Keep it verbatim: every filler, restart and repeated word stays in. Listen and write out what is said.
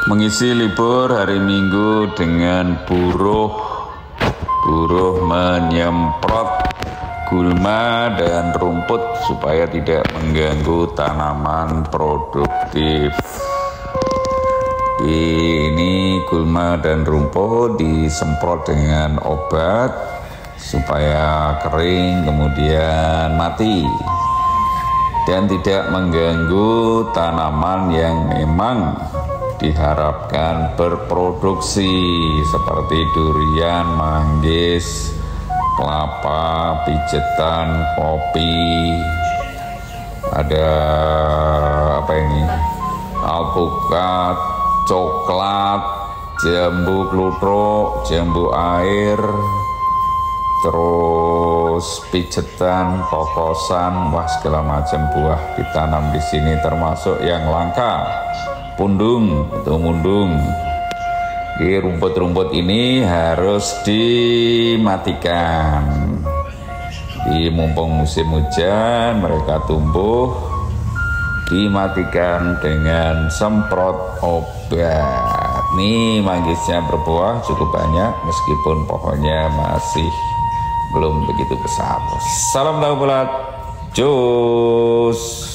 Mengisi libur hari Minggu dengan buruh buruh menyemprot gulma dan rumput supaya tidak mengganggu tanaman produktif. Ini gulma dan rumput disemprot dengan obat supaya kering kemudian mati dan tidak mengganggu tanaman yang memang diharapkan berproduksi seperti durian, manggis, kelapa, pijetan, kopi, ada apa ini, alpukat, coklat, jambu kluthuk, jambu air, terus pijetan, kokosan, wah segala macam buah ditanam di sini termasuk yang langka. Pundung atau mundung. Di rumput-rumput ini harus dimatikan. Di mumpung musim hujan mereka tumbuh, dimatikan dengan semprot obat. Nih manggisnya berbuah cukup banyak meskipun pohonnya masih belum begitu besar. Salam tahu bulat, jus.